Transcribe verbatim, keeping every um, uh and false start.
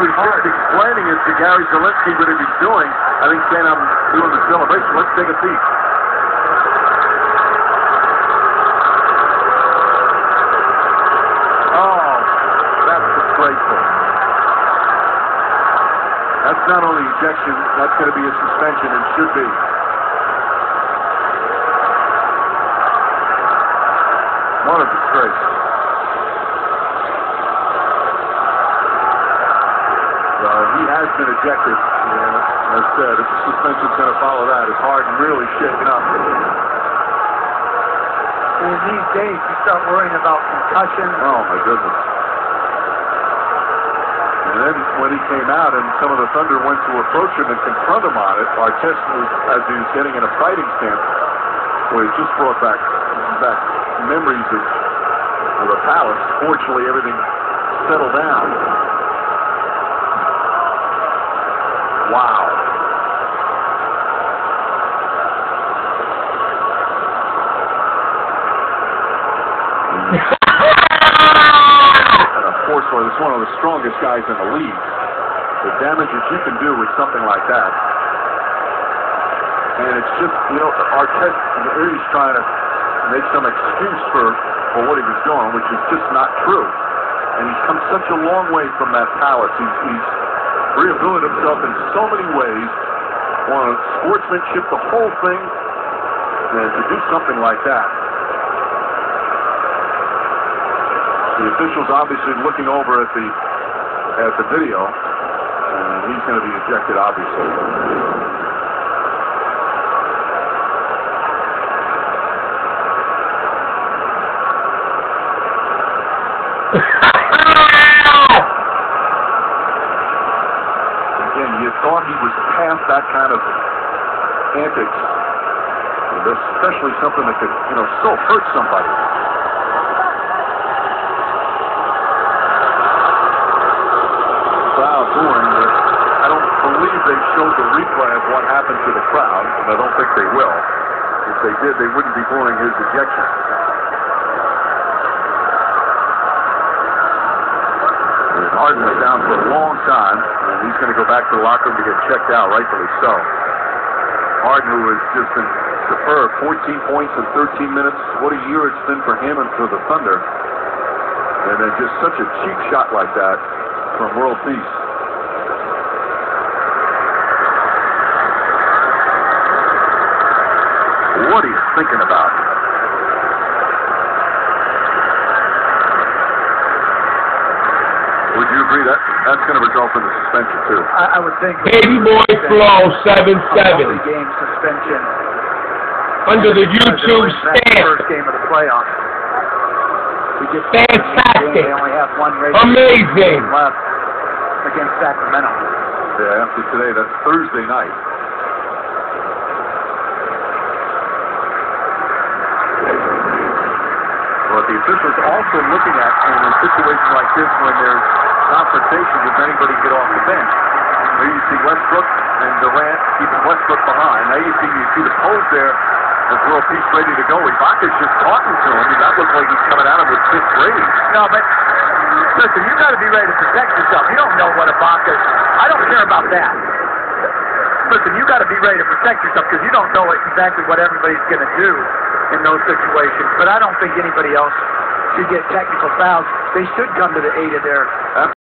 was just explaining it to Gary Zielinski what he was doing. I think saying I'm doing the celebration. Let's take a peek. Oh, that's disgraceful. That's not only ejection, that's going to be a suspension and should be. What a disgrace. So he has been ejected. Yeah, as said, if the suspension's going to follow that, it's hard and really shaken up. In these days, you start worrying about concussion. Oh, my goodness. And then when he came out and some of the Thunder went to approach him and confront him on it, Artest was, as he was getting in a fighting stance, well, it just brought back, back memories of, of the Palace. Fortunately, everything settled down. Wow. And unfortunately, it's one of the strongest guys in the league. The damage that you can do with something like that. And it's just, you know, Artest, he's trying to make some excuse for, for what he was doing, which is just not true. And he's come such a long way from that Palace. He's, he's rehabilitated himself in so many ways. On sportsmanship, the whole thing. And to do something like that. The official's obviously looking over at the at the video. And he's going to be ejected, obviously. Again, you thought he was past that kind of antics, especially something that could, you know, still hurt somebody. Crowd booing. I don't believe they showed the replay of what happened to the crowd, and I don't think they will. If they did, they wouldn't be booing his ejection. Harden was down for a long time, and he's going to go back to the locker room to get checked out, rightfully so. Harden, who has just been superb, fourteen points in thirteen minutes. What a year it's been for him and for the Thunder. And then just such a cheap shot like that from World Peace. What he's thinking about. Would you agree that that's going to result in a suspension too? I, I would think. Baby Boy Flow seven seven. Game suspension. Under the YouTube stamp. First game of the playoffs. Fantastic. They only have one race. Amazing. Left against Sacramento. Yeah, after today, that's Thursday night. But the officials also looking at in a situation like this when there's confrontation, does anybody get off the bench? There you see Westbrook and Durant keeping Westbrook behind. Now you see you see the pose there as World Peace ready to go. Ibaka's just talking to him. That looks like he's coming at him with fifth grade. No, but listen, you got to be ready to protect yourself. You don't know what Ibaka. I don't care about that. Listen, you got to be ready to protect yourself because you don't know exactly what everybody's going to do in those situations. But I don't think anybody else should get technical fouls. They should come to the aid of their